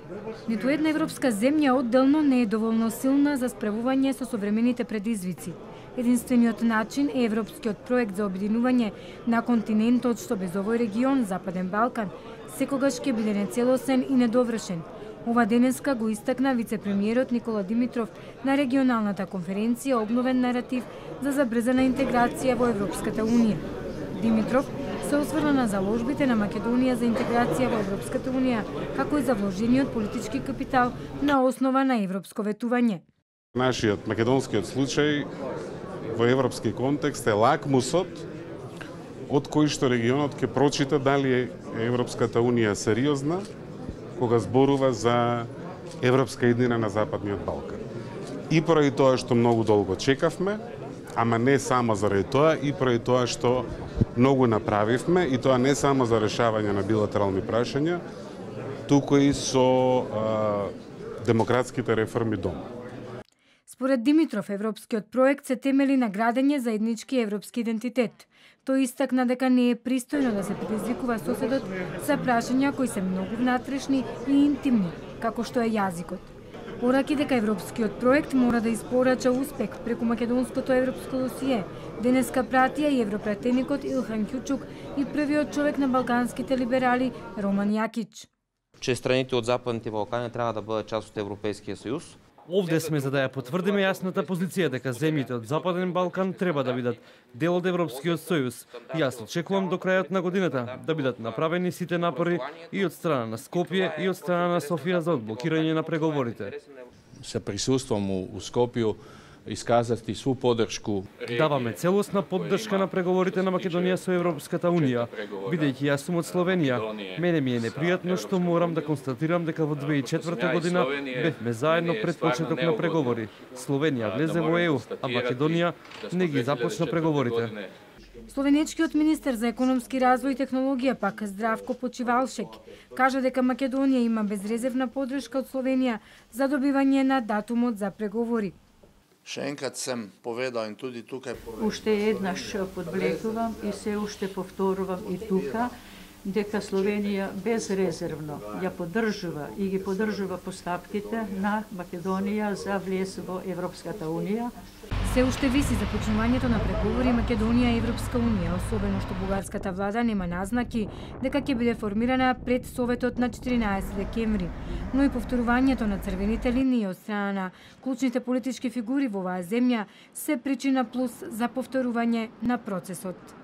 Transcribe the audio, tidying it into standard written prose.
Ниту една европска земја одделно не е доволно силна за справување со современите предизвици. Единствениот начин е европскиот проект за обединување на континентот, што без овој регион, Западен Балкан, секогаш ќе биде нецелосен и недовршен. Ова денеска го истакна вице-премиерот Никола Димитров на регионалната конференција Обновен наратив за забрзана интеграција во Европската унија. Димитров се осврна на заложбите на Македонија за интеграција во Европската унија, како и за вложениот политички капитал на основа на европско ветување. Нашиот македонскиот случај во европски контекст е лакмусот од кој што регионот ќе прочита дали е Европската унија сериозна кога зборува за европска еднина на Западниот Балкан. И поради тоа што многу долго чекавме, ама не само заради тоа, и поради тоа што многу направивме, и тоа не само за решавање на билатерални прашања, туку и со демократските реформи дома. Според Димитров, европскиот проект се темели на градење заеднички европски идентитет. Тој истакна дека не е пристојно да се предизвикува соседот за прашања кои се многу внатрешни и интимни, како што е јазикот. Пораки дека европскиот проект мора да испорача успех преку македонското европско досие, денеска пратија и европратеникот Илхан Кјучук и првиот човек на балканските либерали Роман Јакич. Че страните од Западните Балкани треба да бидат част од Европскиот сојуз. Овде сме за да ја потврдиме јасната позиција дека земјите од Западен Балкан треба да бидат дел од Европскиот сојуз. Јас очекувам до крајот на годината да бидат направени сите напори и од страна на Скопје и од страна на Софија за одблокирање на преговорите. Sa prisustvom u Skopju iskazati svu podršku. Даваме целосна поддршка на преговорите на Македонија со Европската унија. Бидејќи јас сум од Словенија, мене ми е непријатно што морам да констатирам дека во 2004 година бевме заедно пред почеток на преговори. Словенија влезе во ЕУ, а Македонија не ги започна преговорите. Словенечкиот министер за економски развој и технологија пак Здравко Почивалшек кажа дека Македонија има безрезервна поддршка од Словенија за добивање на датумот за преговори. Уште еднаш подвлекувам и се уште повторувам и тука дека Словенија безрезервно ја поддржува и ги поддржува постапките на Македонија за влез во Европската унија. Се уште виси започнувањето на преговори Македонија и Европска унија, особено што бугарската влада нема назнаки дека ќе биде формирана пред Советот на 14 декември, но и повторувањето на црвените линии од страна на клучните политички фигури во оваа земја се причина плюс за повторување на процесот.